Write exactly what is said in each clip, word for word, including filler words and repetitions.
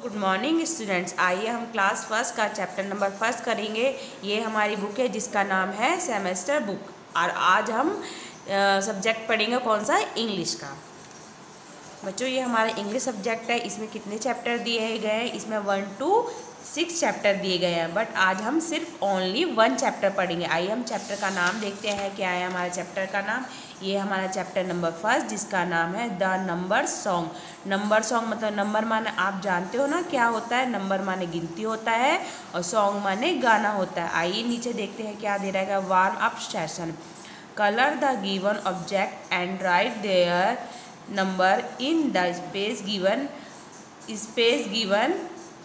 Good morning students. आइए हम class first का चैप्टर नंबर फर्स्ट करेंगे। ये हमारी बुक है जिसका नाम है सेमेस्टर बुक। और आज हम सब्जेक्ट पढ़ेंगे कौन सा, इंग्लिश का। बच्चों ये हमारा इंग्लिश सब्जेक्ट है। इसमें कितने चैप्टर दिए गए हैं? इसमें वन टू सिक्स चैप्टर दिए गए हैं, बट आज हम सिर्फ ओनली वन चैप्टर पढ़ेंगे। आइए हम चैप्टर का नाम देखते हैं क्या है हमारा चैप्टर का नाम। ये हमारा चैप्टर नंबर फर्स्ट जिसका नाम है the number song. Number song मतलब नंबर माने आप जानते हो ना क्या होता है। नंबर माने गिनती होता है और सॉन्ग माने गाना होता है। आइए नीचे देखते हैं क्या दे रहा है। Warm up session, colour the given object and write their number in the space given space given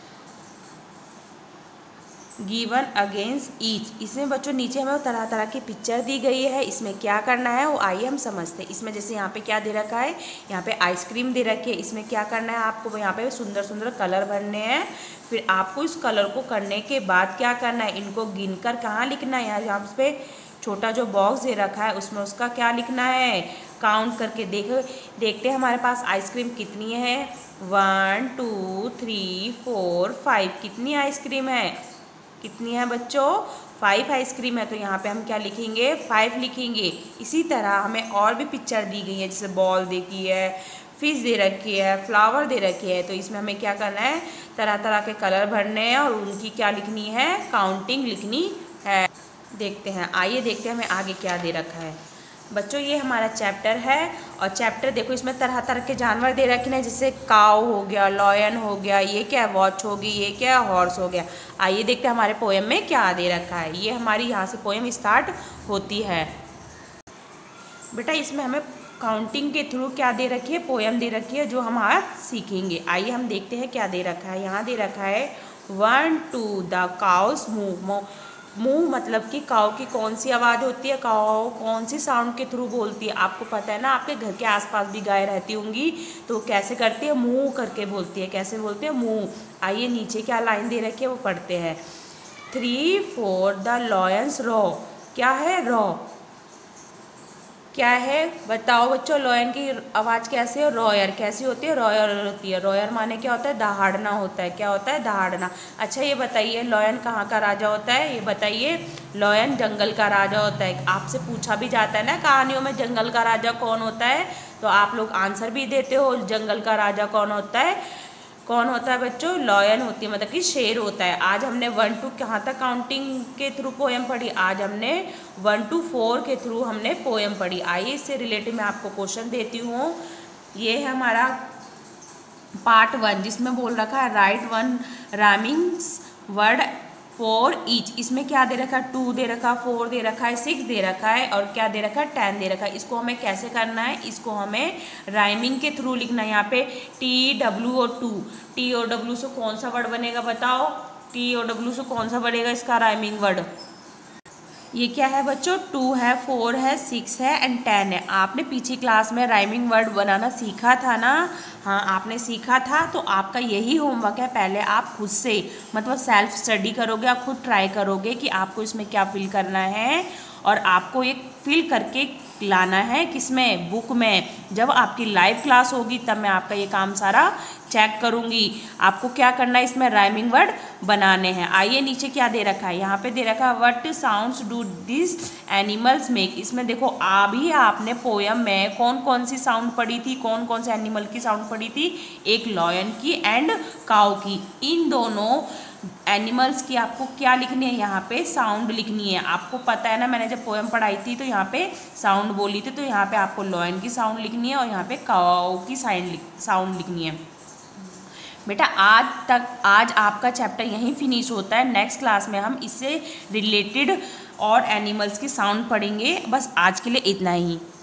given against each. इसमें बच्चों नीचे हमें तरह तरह की पिक्चर दी गई है। इसमें क्या करना है वो आइए हम समझते हैं। इसमें जैसे यहाँ पे क्या दे रखा है, यहाँ पे आइसक्रीम दे रखी है। इसमें क्या करना है आपको, यहाँ पे सुंदर सुंदर कलर भरने हैं। फिर आपको इस कलर को करने के बाद क्या करना है, इनको गिनकर कहाँ लिखना है। यहाँ यहाँ पे छोटा जो बॉक्स दे रखा है उसमें उसका क्या लिखना है, काउंट करके देख देखते हैं हमारे पास आइसक्रीम कितनी है। One two three four five. कितनी आइसक्रीम है, कितनी है बच्चों, फाइव आइसक्रीम है। तो यहाँ पे हम क्या लिखेंगे, फाइव लिखेंगे। इसी तरह हमें और भी पिक्चर दी गई है, जैसे बॉल देखी है, फिश दे रखी है, फ्लावर दे रखी है। तो इसमें हमें क्या करना है, तरह तरह के कलर भरने हैं और उनकी क्या लिखनी है, काउंटिंग लिखनी है। देखते हैं, आइए देखते हैं हमें आगे क्या दे रखा है। बच्चों ये हमारा चैप्टर है और चैप्टर देखो इसमें तरह तरह के जानवर दे रखे हैं, जैसे काऊ हो गया, लॉयन हो गया, ये क्या है वॉच होगी, ये क्या है हॉर्स हो गया। आइए देखते हैं हमारे पोएम में क्या दे रखा है। ये हमारी यहाँ से पोएम स्टार्ट होती है। बेटा इसमें हमें काउंटिंग के थ्रू क्या दे रखी है, पोएम दे रखी है जो हम आज सीखेंगे। आइए हम देखते हैं क्या दे रखा है। यहाँ दे रखा है one two the cows move. Move मतलब कि काऊ की कौन सी आवाज़ होती है, काऊ कौन सी साउंड के थ्रू बोलती है। आपको पता है ना, आपके घर के आसपास भी गाय रहती होंगी तो कैसे करती है, मूव करके बोलती है। कैसे बोलती है, मूव। आइए नीचे क्या लाइन दे रखी है वो पढ़ते हैं। Three four the lions roar. क्या है, रॉ क्या है बताओ बच्चों। लॉयन की आवाज़ कैसे है, रॉयर। कैसी होती है, रॉयर होती है। रॉयर माने क्या होता है, दहाड़ना होता है। क्या होता है, दहाड़ना। अच्छा ये बताइए लॉयन कहाँ का राजा होता है, ये बताइए। लॉयन जंगल का राजा होता है। आपसे पूछा भी जाता है ना कहानियों में जंगल का राजा कौन होता है, तो आप लोग आंसर भी देते हो जंगल का राजा कौन होता है। कौन होता है बच्चों, लॉयन होती है, मतलब कि शेर होता है। आज हमने वन टू कहाँ तक काउंटिंग के थ्रू पोएम पढ़ी, आज हमने वन टू फोर के थ्रू हमने पोएम पढ़ी। आइए इससे रिलेटेड मैं आपको क्वेश्चन देती हूँ। ये है हमारा पार्ट वन जिसमें बोल रखा है write one rhymings word for each. इसमें क्या दे रखा है, टू दे रखा है, फोर दे रखा है, सिक्स दे रखा है और क्या दे रखा है, टेन दे रखा है। इसको हमें कैसे करना है, इसको हमें राइमिंग के थ्रू लिखना है। यहाँ पे टी डब्ल्यू और टू, टी और डब्ल्यू से कौन सा वर्ड बनेगा बताओ, टी और डब्ल्यू से कौन सा बनेगा इसका राइमिंग वर्ड। ये क्या है बच्चों, टू है, फोर है, सिक्स है एंड टेन है। आपने पीछे क्लास में राइमिंग वर्ड बनाना सीखा था ना, हाँ आपने सीखा था। तो आपका यही होमवर्क है, पहले आप खुद से मतलब सेल्फ स्टडी करोगे, आप खुद ट्राई करोगे कि आपको इसमें क्या फिल करना है और आपको एक फिल करके लाना है किसमें, बुक में। जब आपकी लाइव क्लास होगी तब मैं आपका ये काम सारा चेक करूँगी। आपको क्या करना है, इसमें राइमिंग वर्ड बनाने हैं। आइए नीचे क्या दे रखा है, यहाँ पे दे रखा है what sounds do this animals make. इसमें देखो अभी आपने पोयम में कौन कौन सी साउंड पढ़ी थी, कौन कौन से एनिमल की साउंड पढ़ी थी, एक लॉयन की एंड काऊ की। इन दोनों एनिमल्स की आपको क्या लिखनी है, यहाँ पे साउंड लिखनी है। आपको पता है ना, मैंने जब पोएम पढ़ाई थी तो यहाँ पे साउंड बोली थी, तो यहाँ पे आपको लॉयन की साउंड लिखनी है और यहाँ पे काऊ की साउंड साउंड लिखनी है। बेटा आज तक आज आपका चैप्टर यहीं फिनिश होता है। नेक्स्ट क्लास में हम इससे रिलेटेड और एनिमल्स की साउंड पढ़ेंगे। बस आज के लिए इतना ही।